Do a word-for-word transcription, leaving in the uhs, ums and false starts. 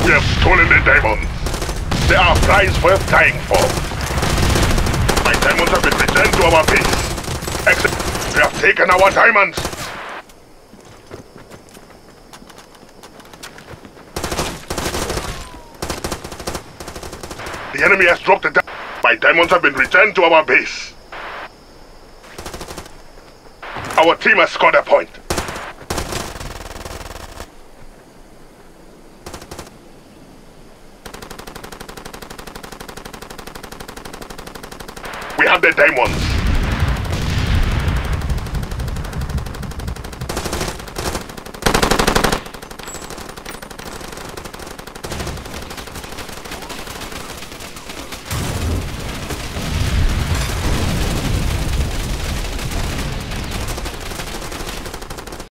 We have stolen the diamonds. They are a prize worth dying for. My diamonds have been returned to our base. Except we have taken our diamonds. The enemy has dropped the diamonds. My diamonds have been returned to our base. Our team has scored a point. We have the diamonds.